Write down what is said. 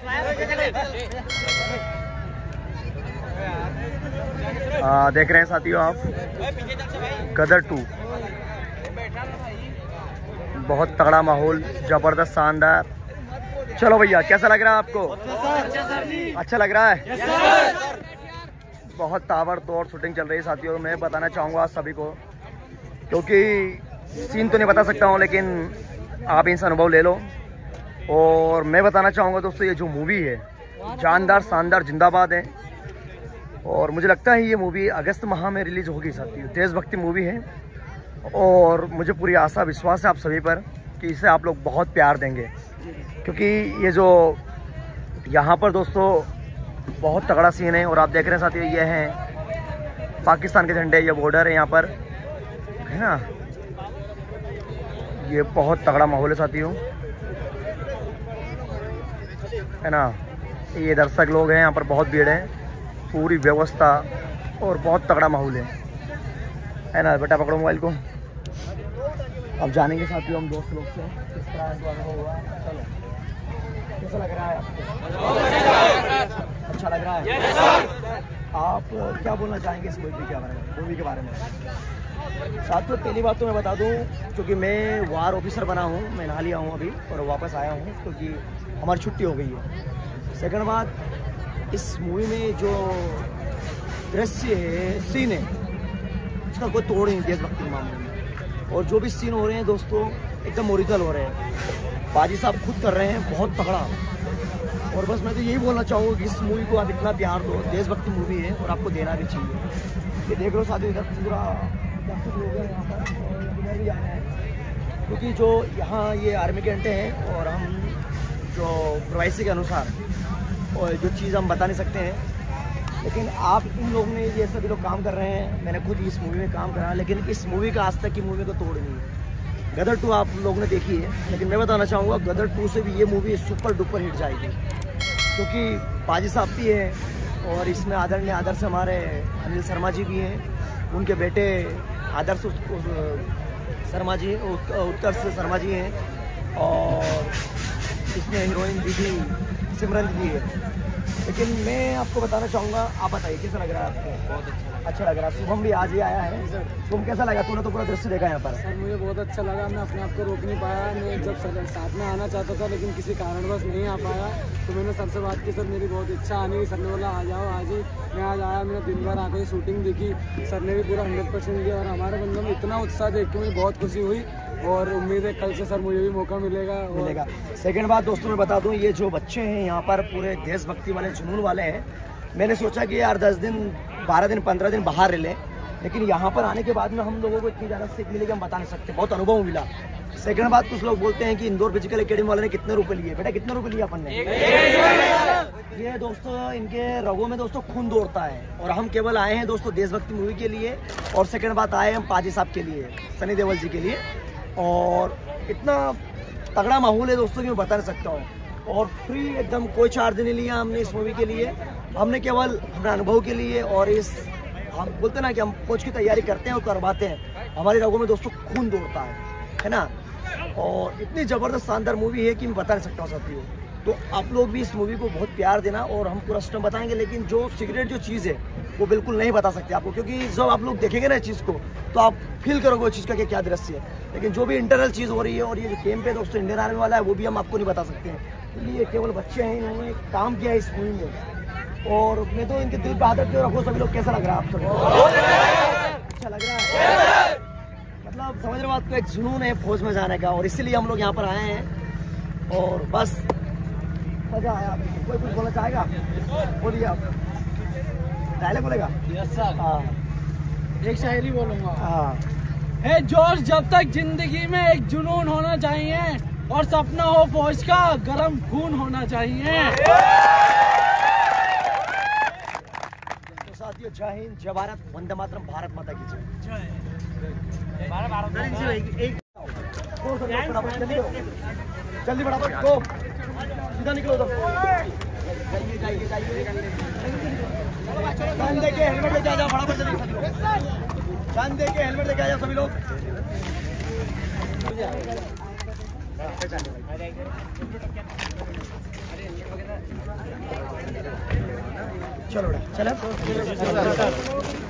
देख रहे हैं साथियों आप गदर 2, बहुत तगड़ा माहौल, जबरदस्त, शानदार। चलो भैया, कैसा लग रहा है आपको? अच्छा लग रहा है? बहुत ताबड़तोड़ शूटिंग चल रही है साथियों। मैं बताना चाहूँगा सभी को, क्योंकि सीन तो नहीं बता सकता हूँ, लेकिन आप इनसे अनुभव ले लो। और मैं बताना चाहूँगा दोस्तों, ये जो मूवी है जानदार, शानदार, जिंदाबाद है। और मुझे लगता है ये मूवी अगस्त माह में रिलीज़ होगी साथियों। देशभक्ति मूवी है और मुझे पूरी आशा विश्वास है आप सभी पर कि इसे आप लोग बहुत प्यार देंगे, क्योंकि ये जो यहाँ पर दोस्तों बहुत तगड़ा सीन है। और आप देख रहे हैं साथियों, ये हैं पाकिस्तान के झंडे, ये बॉर्डर है यहाँ पर, है ना। ये बहुत तगड़ा माहौल है साथियों, है ना। ये दर्शक लोग हैं यहाँ पर, बहुत भीड़ है, पूरी व्यवस्था और बहुत तगड़ा माहौल है ना। बेटा पकड़ो मोबाइल को। अब जानेंगे साथियों हम दोस्त लोग से किस तरह इनको अनुभव हुआ। चलो, कैसा लग रहा है आपको? अच्छा लग रहा है? आप क्या बोलना चाहेंगे इस मूवी के बारे में? साथियों, पहली बात तो मैं बता दूं, क्योंकि मैं वार ऑफिसर बना हूं, मैं नहा लिया हूं अभी और वापस आया हूं, क्योंकि हमारी छुट्टी हो गई है। सेकंड बात, इस मूवी में जो दृश्य है, सीन है, उसका कोई तोड़ नहीं देशभक्ति के मामले में। और जो भी सीन हो रहे हैं दोस्तों, एकदम ओरिजिनल हो रहे हैं, बाजी साहब खुद कर रहे हैं, बहुत तगड़ा। और बस मैं तो यही बोलना चाहूँगा कि इस मूवी को आप इतना प्यार दो, देशभक्ति मूवी है और आपको देना भी चाहिए। ये देख लो साथियों, इधर पूरा लोग हैं यहाँ पर, और इधर भी आए हैं, क्योंकि जो यहाँ ये आर्मी के अंडे हैं और हम जो प्रवासी के अनुसार और जो चीज़ हम बता नहीं सकते हैं, लेकिन आप इन लोगों ने ये सभी लोग काम कर रहे हैं। मैंने खुद इस मूवी में काम करा, लेकिन इस मूवी का आज तक की मूवी को तोड़ नहीं है। गदर 2 आप लोगों ने देखी है, लेकिन मैं बताना चाहूँगा गदर 2 से भी ये मूवी सुपर डुपर हिट जाएगी, क्योंकि बाजी साहब भी हैं और इसमें आदर्श हमारे अनिल शर्मा जी भी हैं, उनके बेटे आदर्श शर्मा जी, उत्कर्ष शर्मा जी हैं, और इसमें हीरोइन दीदी सिमरन दीदी है। लेकिन मैं आपको बताना चाहूँगा, आप बताइए कैसा लग रहा है आपको? बहुत अच्छा लग रहा है। शुभम भी आज ही आया है। शुभम, कैसा लगा? तूने तो पूरा दृश्य देखा यहाँ पर। सर मुझे बहुत अच्छा लगा, मैं अपने आप को रोक नहीं पाया। मैं जब साथ में आना चाहता था, लेकिन किसी कारणवश नहीं आ पाया, तो मैंने सर से बात की, सर मेरी बहुत इच्छा आने की। सर ने बोला आ जाओ आज ही। मैं आज आया, मैंने दिन भर आकर शूटिंग देखी, सर ने भी पूरा 100% दिया, और हमारे बंदों में इतना उत्साह देख के मुझे बहुत खुशी हुई, और उम्मीद है कल से सर मुझे भी मौका मिलेगा। सेकंड बात दोस्तों मैं बता दूं, ये जो बच्चे हैं यहाँ पर पूरे देशभक्ति वाले, जुनून वाले हैं। मैंने सोचा कि यार 10 दिन 12 दिन 15 दिन बाहर रह लें, लेकिन यहाँ पर आने के बाद में हम लोगों को इतनी ज़्यादा सीख मिली कि हम बता नहीं सकते, बहुत अनुभव मिला। सेकंड बात, कुछ लोग बोलते हैं कि इंदौर फिजिकल एकेडमी वाले ने कितने रुपए लिए। बेटा कितने रुपए लिए अपन ने? ये दोस्तों इनके रगों में दोस्तों खून दौड़ता है, और हम केवल आए हैं दोस्तों देशभक्ति मूवी के लिए। और सेकंड बात, आए हम पाजी साहब के लिए, सनी देओल जी के लिए। और इतना तगड़ा माहौल है दोस्तों कि मैं बता नहीं सकता हूँ। और फ्री एकदम, कोई चार्ज नहीं लिया हमने इस मूवी के लिए, हमने केवल अपने अनुभव के लिए। और इस हम बोलते ना कि हम फौज की तैयारी करते हैं और करवाते हैं, हमारे रगों में दोस्तों खून दौड़ता है ना। और इतनी ज़बरदस्त शानदार मूवी है कि मैं बता नहीं सकता हूँ साथियों। तो आप लोग भी इस मूवी को बहुत प्यार देना, और हम पूरा सिस्टम बताएंगे। लेकिन जो सीक्रेट जो चीज़ है वो बिल्कुल नहीं बता सकते आपको, क्योंकि जब आप लोग देखेंगे ना इस चीज़ को तो आप फील करोगे उस चीज़ का कि क्या दृश्य है। लेकिन जो भी इंटरनल चीज़ हो रही है, और ये जो कैंप है दोस्तों इंडियन आर्मी वाला है, वो भी हम आपको नहीं बता सकते हैं, क्योंकि ये केवल बच्चे हैं, इन्होंने काम किया है इस मूवी में। और मैं तो इनके दिल पे आदत क्यों रखो सभी लोग। कैसा लग रहा है आप सबको? अच्छा लग रहा है, मतलब समझ रहे हो आपको, एक जुनून है फौज में जाने का, और इसीलिए हम लोग यहाँ पर आए हैं। और बस मजा आया। कोई कुछ बोलना चाहेगा? बोलिए आप। डायलॉग बोलेगा? Yes sir. हाँ, एक शायरी बोलूंगा। हाँ। है जोश जब तक जिंदगी में एक जुनून होना चाहिए, और सपना हो फौज का गरम खून होना चाहिए। तो साथियों, जय हिंद, जय भारत, वंदे मातरम, भारत माता की जय। जल्दी फटाफट गो, सीधा निकलो उधर। जाइए। जान दे के हेलमेट लेके आ जाओ, फटाफट जल्दी। जान दे के हेलमेट लेके आ जाओ सभी लोग। चलो बेटा चले